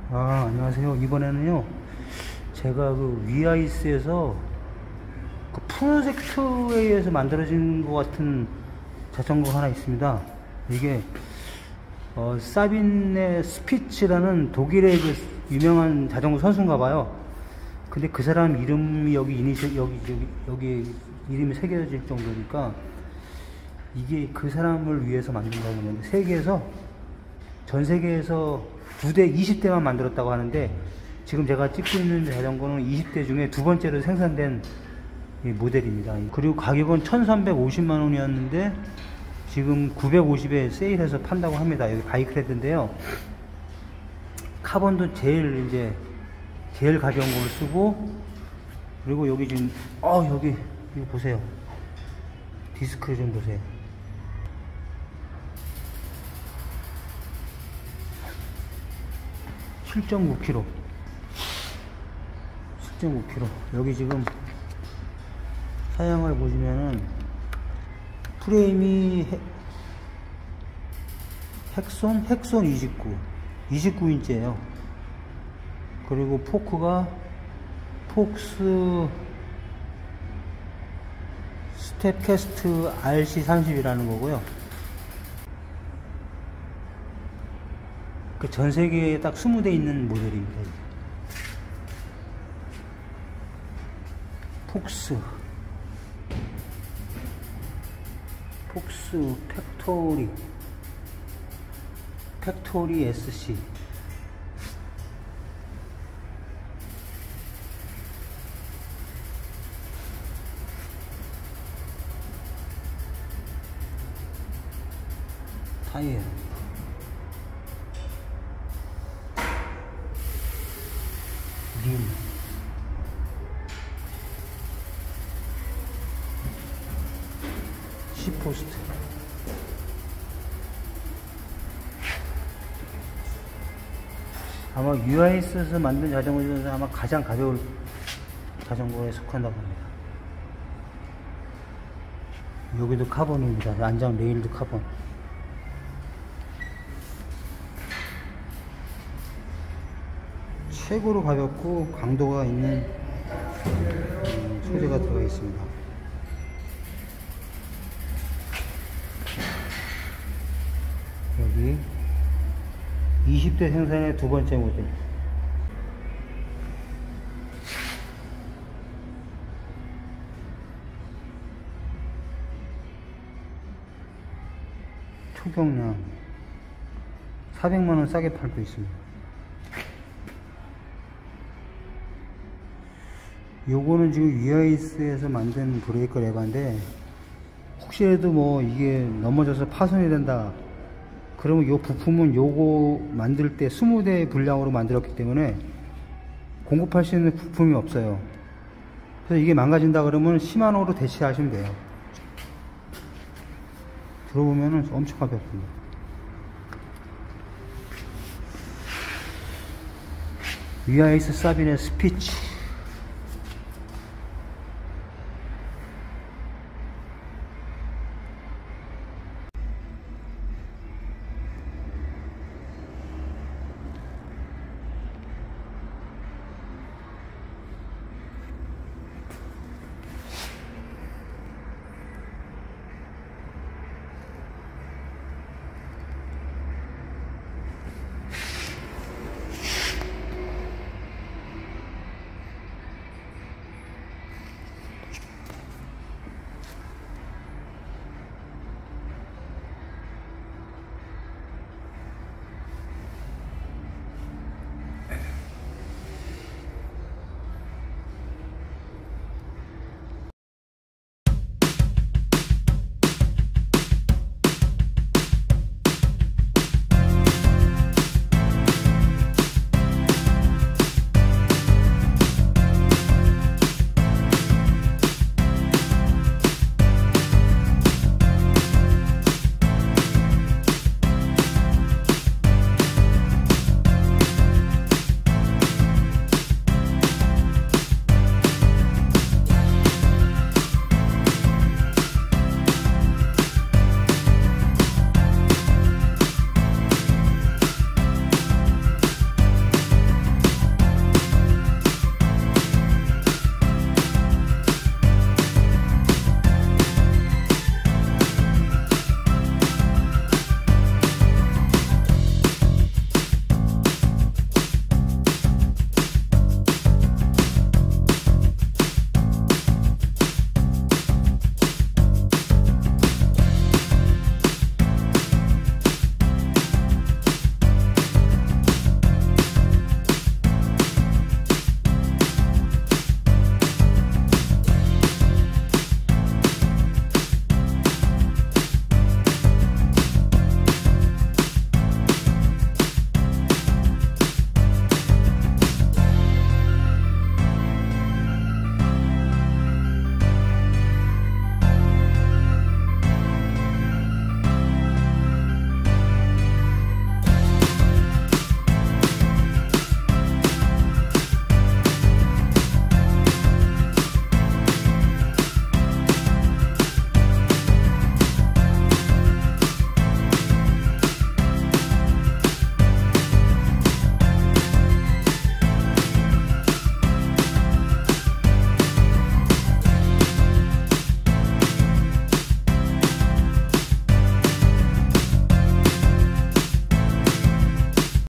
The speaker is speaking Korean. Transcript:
안녕하세요. 이번에는요, 제가 그 위아이스에서 그 프로젝트에 의해서 만들어진 것 같은 자전거가 하나 있습니다. 이게 사빈네 스피츠라는 독일의 그 유명한 자전거 선수인가 봐요. 근데 그 사람 이름이 여기 이름이 새겨질 정도니까 이게 그 사람을 위해서 만든다고 하는데, 전 세계에서 2대 20대만 만들었다고 하는데, 지금 제가 찍고 있는 자전거는 20대 중에 두 번째로 생산된 모델입니다. 그리고 가격은 1350만 원이었는데 지금 950에 세일해서 판다고 합니다. 여기 바이크레드인데요, 카본도 제일 가벼운 걸 쓰고, 그리고 여기 지금 여기 이거 보세요. 디스크 좀 보세요. 7.9kg. 여기 지금 사양을 보시면은 프레임이 헥손 29인치예요. 그리고 포크가 폭스 스텝캐스트 RC30이라는 거고요. 그 전 세계에 딱 20대 있는 모델입니다. 폭스 팩토리 SC. 타이어 림 시포스트. 아마 유아이스에서 만든 자전거 중에서 아마 가장 가벼울 자전거에 속한다고 합니다. 여기도 카본입니다. 안장 레일도 카본. 최고로 가볍고 강도가 있는 소재가 들어가 있습니다. 여기 20대 생산의 두 번째 모델. 초경량 400만원 싸게 팔고 있습니다. 요거는 지금 위아이스에서 만든 브레이크 레버인데, 혹시라도 뭐 이게 넘어져서 파손이 된다 그러면 요 부품은 요거 만들 때 20대 분량으로 만들었기 때문에 공급할 수 있는 부품이 없어요. 그래서 이게 망가진다 그러면 시마노로 대체하시면 돼요. 들어보면은 엄청 가볍습니다. 위아이스 사빈의 스피치.